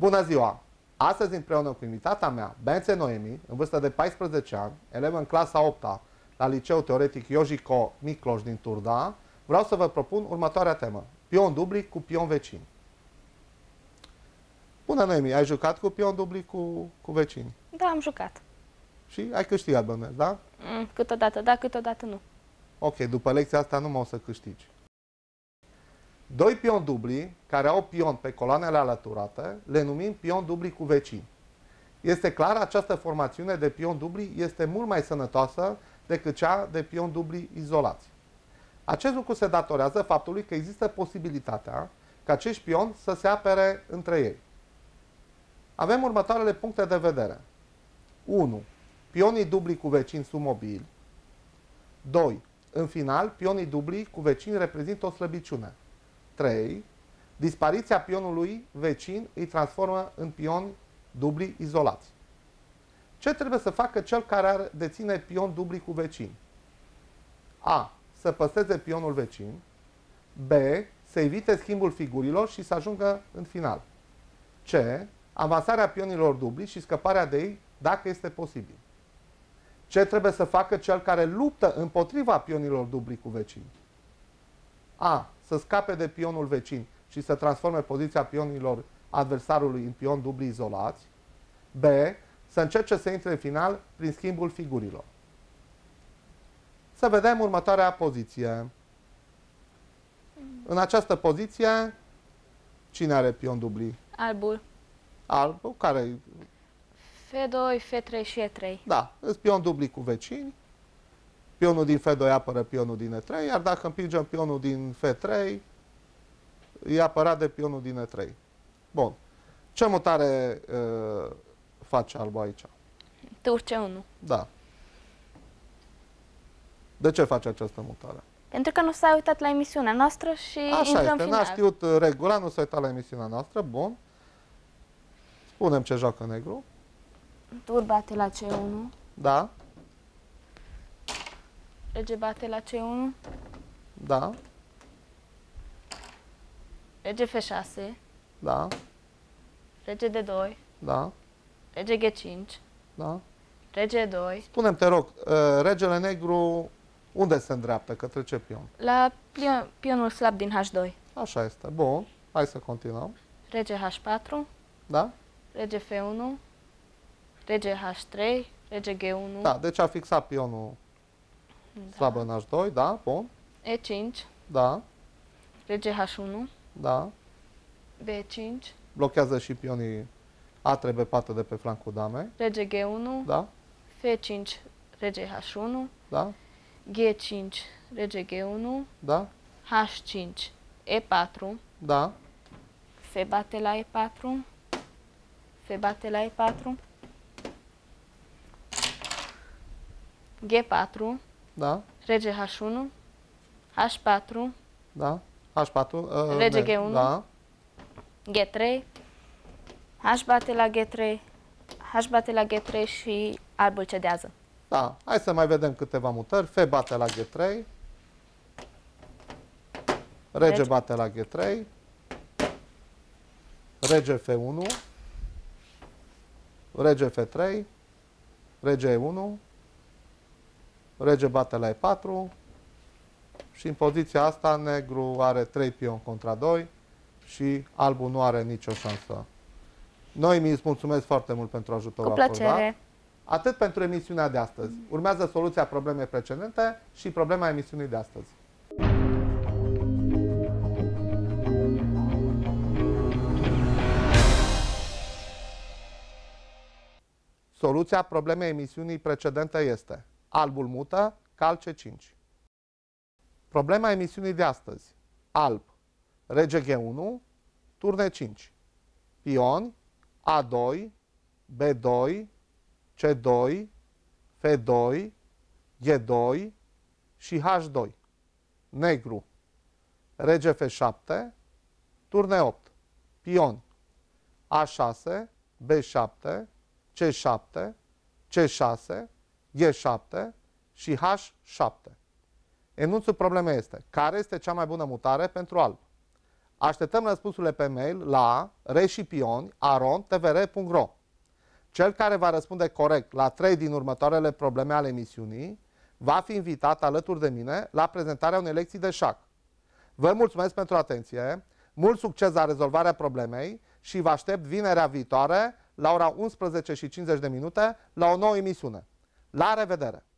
Bună ziua! Astăzi, împreună cu invitata mea, Bence Noemi, în vârstă de 14 ani, elevă în clasa 8-a la Liceul Teoretic Iojico Micloș din Turda, vreau să vă propun următoarea temă. Pion dubli cu pion vecini. Bună, Noemi! Ai jucat cu pion dubli cu vecini? Da, am jucat. Și ai câștigat, bănuiesc, da? Câteodată da, câteodată nu. Ok, după lecția asta nu mă o să câștigi. Doi pioni dubli care au pion pe coloanele alăturate le numim pion dubli cu vecini. Este clar, această formațiune de pion dubli este mult mai sănătoasă decât cea de pion dubli izolați. Acest lucru se datorează faptului că există posibilitatea ca acești pioni să se apere între ei. Avem următoarele puncte de vedere. 1. Pionii dubli cu vecini sunt mobili. 2. În final, pionii dubli cu vecini reprezintă o slăbiciune. 3. Dispariția pionului vecin îi transformă în pioni dubli izolați. Ce trebuie să facă cel care deține pion dubli cu vecini? A. Să păstreze pionul vecin. B. Să evite schimbul figurilor și să ajungă în final. C. Avansarea pionilor dubli și scăparea de ei dacă este posibil. Ce trebuie să facă cel care luptă împotriva pionilor dubli cu vecini? A. Să scape de pionul vecin și să transforme poziția pionilor adversarului în pion dubli izolați. B. Să încerce să intre în final prin schimbul figurilor. Să vedem următoarea poziție. În această poziție, cine are pion dubli? Albul. Albul, care... F2, F3 și E3. Da, îți pion dubli cu vecini. Pionul din F2 apără pionul din E3, iar dacă împingem pionul din F3, e apărat de pionul din E3. Bun. Ce mutare face albul aici? Tur C1. Da. De ce face această mutare? Pentru că nu s-a uitat la emisiunea noastră și așa intră în este, final. n-a știut regula, nu s-a uitat la emisiunea noastră. Bun. Spunem ce joacă negru. Tur bate la C1. Da. Rege bate la C1. Da. Rege F6. Da. Rege D2. Da. Rege G5. Da. Rege E2. Spune-mi, te rog, regele negru unde se îndreaptă? Către ce pion? La pionul slab din H2. Așa este. Bun. Hai să continuăm. Rege H4. Da? Rege F1. Rege H3. Rege G1. Da, deci a fixat pionul slab în H2, da? Bun. E5. Da. Rege H1. Da. B5. Blochează și pionii A3, B4 de pe flancul damei. Rege G1. Da. F5. Rege H1. Da. G5. Rege G1. Da. H5. E4. Da. F bate la E4. F bate la E4. G4. Da. Rege H1. H4. Da. H4. Rege G1. Da. G3. H bate la G3. H bate la G3 și albul cedează. Da. Hai să mai vedem câteva mutări. F bate la G3. Rege bate la G3. Rege F1. Rege F3. Rege E1. Rege bate la E4. Și în poziția asta negru are 3 pioni contra 2 și albul nu are nicio șansă. Noi îți mulțumesc foarte mult pentru ajutorul Cu plăcere. acordat. Atât pentru emisiunea de astăzi. Urmează soluția problemei precedente și problema emisiunii de astăzi. Soluția problemei emisiunii precedente este: albul mută, cal C5. Problema emisiunii de astăzi: alb, rege G1, turn E5. Pioni A2, B2, C2, F2, G2 și H2. Negru, rege F7, turn E8. Pioni A6, B7, C7, C6, G7 și H7. Enunțul problemei este: care este cea mai bună mutare pentru alb? Așteptăm răspunsurile pe mail la reshipioni@tvr.ro. Cel care va răspunde corect la 3 din următoarele probleme ale emisiunii va fi invitat alături de mine la prezentarea unei lecții de șah. Vă mulțumesc pentru atenție, mult succes la rezolvarea problemei și vă aștept vinerea viitoare la ora 11:50 la o nouă emisiune. La revedere!